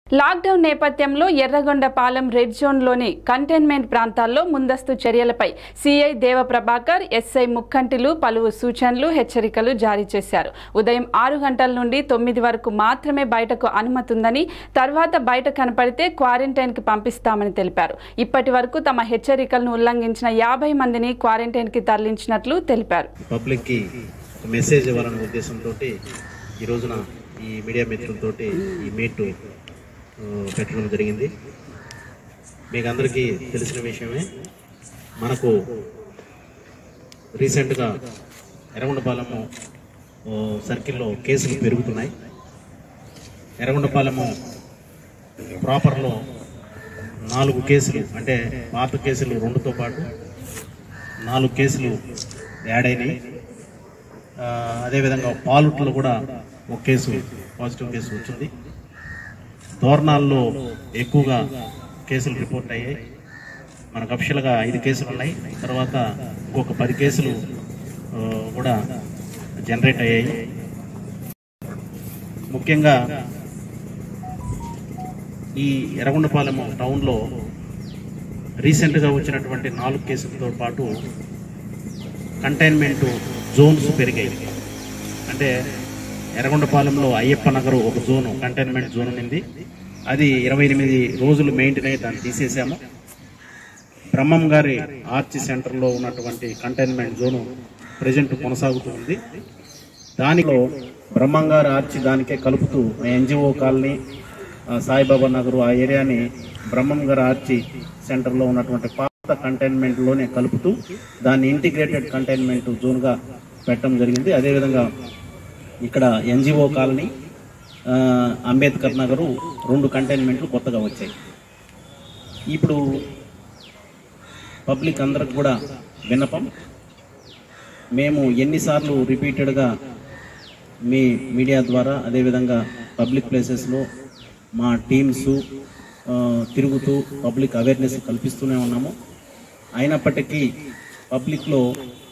Lockdown నేపథ్యంలో Yerragondapalem red జోన్లోని containment ప్రాంతాల్లో ముందస్తు చర్యలపై సీఐ దేవప్రభాకర్, ఎస్ఐ ముక్కంటిలు పలువురు సూచనలు, హెచ్చరికలు జారీ చేశారు. ఉదయం 6 గంటల నుండి 9 వరకు మాత్రమే బయటకు అనుమతి ఉందని, తర్వాత బయట కనపడితే క్వారంటైన్కి పంపిస్తామని తెలిపారు. ఇప్పటి వరకు తమ హెచ్చరికలను ఉల్లంఘించిన 50 మందిని క్వారంటైన్కి తరలించినట్లు తెలిపారు. పబ్లిక్కి మెసేజ్ ఇవ్వాలనే ఉద్దేశంతో ఈ రోజున ఈ మీడియా మిత్రులతో ఈ మీట్ పెట్టడం జరిగింది. మీకు అందరికీ తెలిసిన విషయమే, మనకు రీసెంట్గా ఎర్రగొండపాలెము సర్కిల్లో కేసులు పెరుగుతున్నాయి. ఎర్రగొండపాలెము ప్రాపర్లో 4 కేసులు, అంటే పాత కేసులు 2తో పాటు 4 కేసులు యాడ్ అయినాయి. అదేవిధంగా పాలుట్లో కూడా ఒక కేసు, పాజిటివ్ కేసు వచ్చింది. దోర్నాల్లో ఎక్కువగా కేసులు రిపోర్ట్ అయ్యాయి. మనకు అఫిషియల్గా 5 కేసులు ఉన్నాయి. తర్వాత ఇంకొక 10 కేసులు కూడా జనరేట్ అయ్యాయి. ముఖ్యంగా ఈ ఎర్రగొండపాలెం టౌన్లో రీసెంట్గా వచ్చినటువంటి 4 కేసులతో పాటు కంటైన్మెంట్ జోన్స్ పెరిగాయి. అంటే ఎర్రగొండపాలెంలో అయ్యప్ప నగర్ ఒక జోను, కంటైన్మెంట్ జోన్ ఉంది. అది 28 రోజులు మెయింటైన్ అయ్యి దాన్ని తీసేసాము. బ్రహ్మం గారి ఆర్చి సెంటర్లో ఉన్నటువంటి కంటైన్మెంట్ జోను ప్రజెంట్ కొనసాగుతూ ఉంది. దానిలో బ్రహ్మం గారి ఆర్చి దానికే కలుపుతూ ఎన్జిఓ కాలనీ, సాయిబాబా నగర్ ఆ ఏరియాని బ్రహ్మం గారి ఆర్చి సెంటర్లో ఉన్నటువంటి పాత కంటైన్మెంట్లోనే కలుపుతూ దాన్ని ఇంటిగ్రేటెడ్ కంటైన్మెంట్ జోన్గా పెట్టడం జరిగింది. అదేవిధంగా ఇక్కడ ఎన్జిఓ కాలనీ, అంబేద్కర్ నగరు 2 కంటైన్మెంట్లు కొత్తగా వచ్చాయి. ఇప్పుడు పబ్లిక్ అందరికి కూడా విన్నపం, మేము ఎన్నిసార్లు రిపీటెడ్గా మీ మీడియా ద్వారా అదేవిధంగా పబ్లిక్ ప్లేసెస్లో మా టీమ్స్ తిరుగుతూ పబ్లిక్ అవేర్నెస్ కల్పిస్తూనే ఉన్నాము. అయినప్పటికీ పబ్లిక్లో